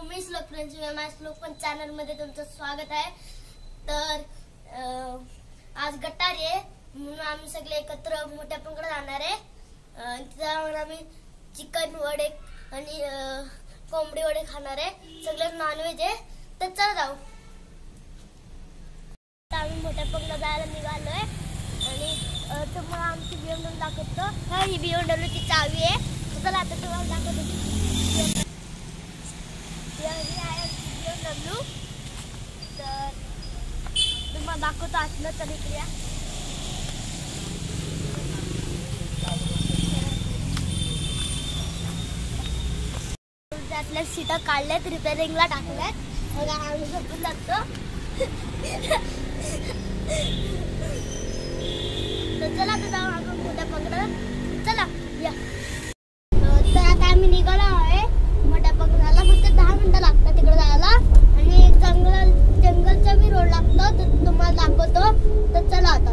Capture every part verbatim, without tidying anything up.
मी श्लोक फ्रेंड्स माझ्या श्लोक पण चॅनल मध्ये तुमचं स्वागत आहे। तर आज गटारी आहे म्हणून आम्ही सगळे एकत्र मोठ्या पंगड जाणार आहे। त्यावर आम्ही चिकन वडे आणि कोंबडी वडे खाणार आहे। सगळे नॉनव्हेज आहे। तर चला जाऊ। आम्ही मोठ्या पंगड जायला निघालोय आणि तुम्हाला आमची बीएमडब्ल्यू दाखवतो। हा ही बीएमडब्ल्यू ची चावी आहे। चला आता तुम्हाला दाखवतो। बीएमडब्ल्यू तर तुम्हाला दाखवतो असलं तर इकडे त्यातल्या सीटा काढल्यात रिपेअरिंगला टाकल्यात। मग आम्ही झोपून जातो। तर चला आता जाऊ आपण मोठ्या पंगडात। चला या। तर आता आम्ही निघालो आहे मोठ्या पंगडाला। फक्त दहा मिनिटं लागतात तिकडे जायला आणि एक जंगल जंगलचा बी रोड लागतो। तर तुम्हाला दाखवतो। तर चला आता।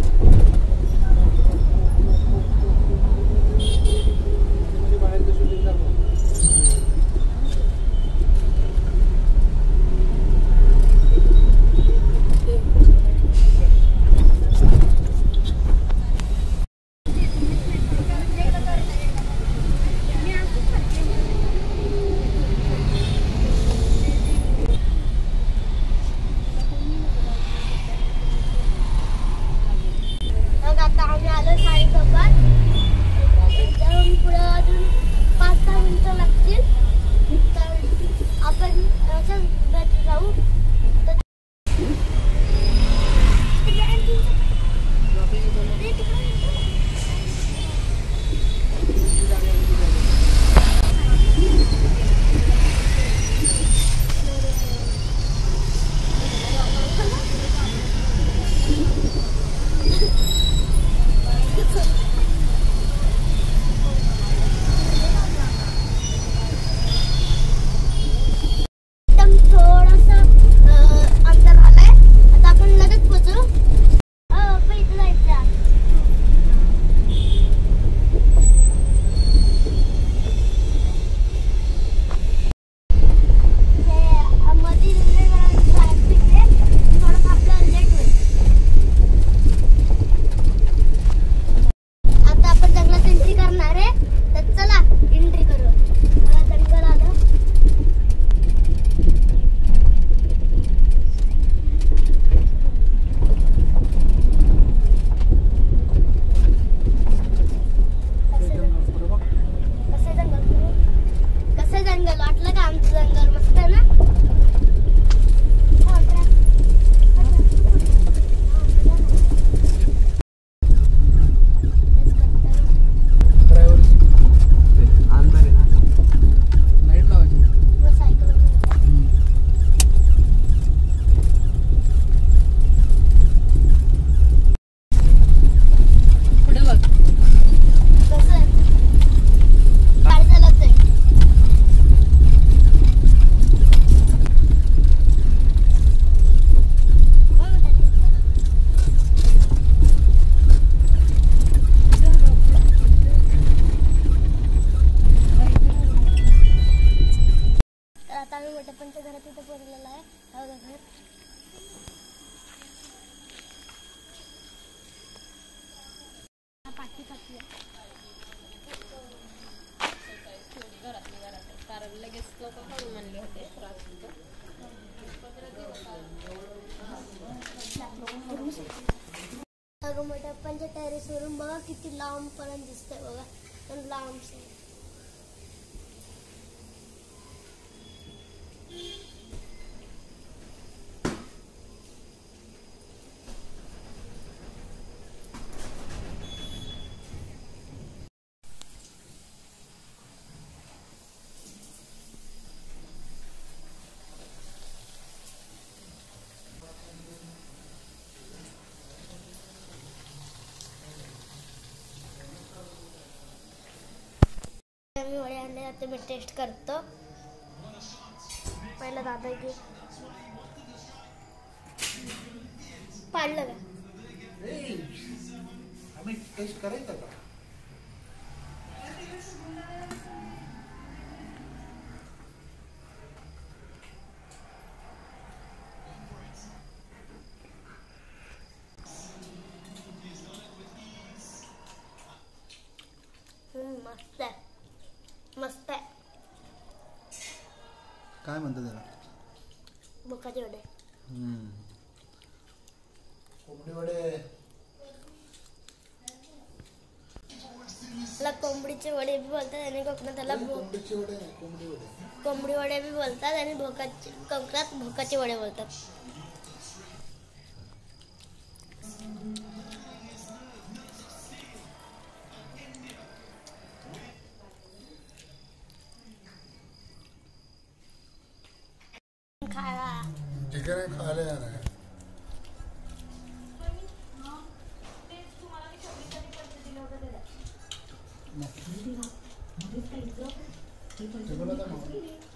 मोठ्यापणच्या घरात इथं पडलेला आहे। हा घर पाठी पाठी घरातली घरात कारण लगेच लोक काढून म्हणले होते। अगं मोठ्यापणच्या टेरेसवरून बघा किती लांब पर्यंत दिसतंय बघा। पण लांब मी वडे आणले आता मी टेस्ट करतो। पहिला दादा की पाडलं का आम्ही टेस्ट करायचं का? हम्म, मस्त आहे मस्त आहे. काय म्हणतो त्याला? भोकाचे वडे. हम्म. कोंबडी वडे. त्याला कोंबडीचे वडे बी बोलतात आणि कोकणात त्याला नाही, भो- कोंबडीचे वडे नाही, कोंबडी वडे. कोंबडी वडे बी बोलतात आणि भोकाचे कोकणात भोकाचे वडे बोलतात. खायला चिकन खायला जाणार आहे. चिकन आता मग.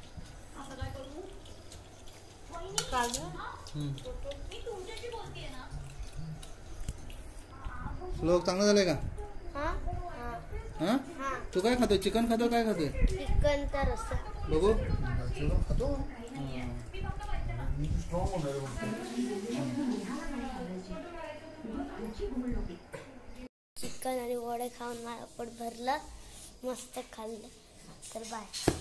लोक चांगलं झालंय का? हा हा हा हा तू काय खातोय? चिकन खातो काय खातोय? चिकनचा रस्सा. बघू. चिकन खातो. मी स्ट्रॉंग होणार आहे म्हणतो. चिकन आणि वडे खाऊन माझं पोट भरलं, मस्त खाल्लं. तर बाय.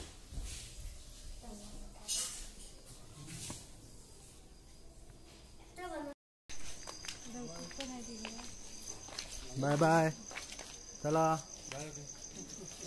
Bye bye. चला.